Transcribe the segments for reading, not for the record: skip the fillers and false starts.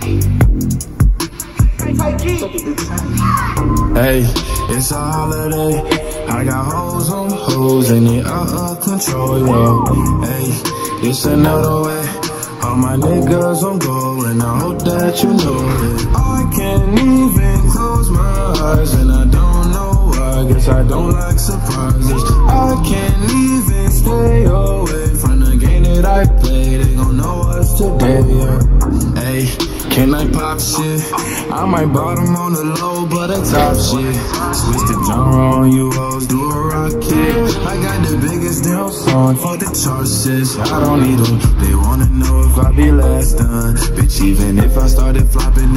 Hey, it's a holiday. I got hoes on hoes and they out of control, yo. Hey, it's another way. All my niggas on go and I hope that you know it. I can't even close my eyes and I don't know why. Guess I don't like surprises. I can't even stay away from the game that I play. They gon' know us today, yeah. Hey, can I pop shit? I might bottom on the low, but a top shit. Switch the genre on you hoes, do a rocket. I got the biggest damn song for the charts. I don't need them. They wanna know if I be last done. Bitch, even if I started flopping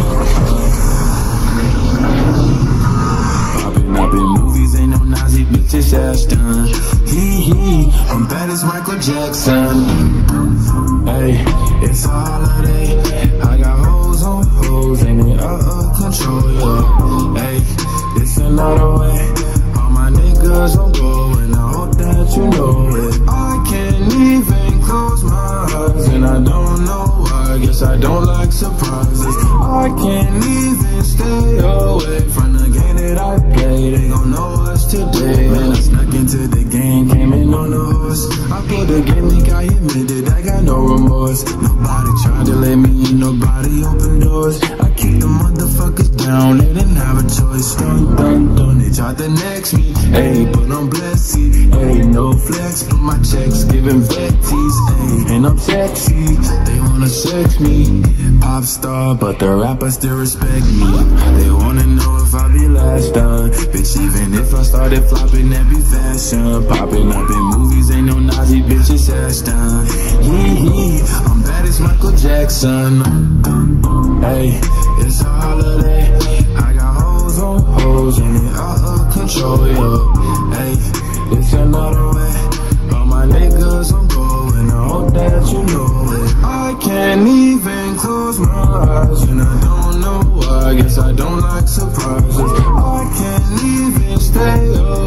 popping up in movies, ain't no Nazi bitches ass done. Hee, I'm bad as Michael Jackson. Hey, it's a holiday. I got hoes on hoes and they out of control, yeah. Hey, it's another way. All my niggas on go and I hope that you know it. I can't even close my eyes and I don't know why. Guess I don't like surprises. I can't even stay away from the game that I play. They gon' know us today. Man, I snuck into the game, came in on the horse. I put the gimmick, I admitted I got no remorse. Nobody tried to let me in, nobody opened doors. I kicked the motherfuckers down, they didn't have a choice. Dun, they tried to next me. Hey, but I'm blessed, hey, no flex, but my checks giving vecties. Hey, and I'm sexy, they wanna sex me. Pop star, but the rappers still respect me. They wanna know if I be last done. Bitch, even if I started flopping, that be fashion. Popping up in movies, ain't no Nazi bitches ass done. Hee, I'm bad as Michael Jackson. Hey, it's a holiday. I got hoes on hoes and they out of control, yo. Hey, it's another way. All my niggas on go and I hope that you know it. I can't even close my eyes and I don't know why. Guess I don't like surprises. I can't even stay up.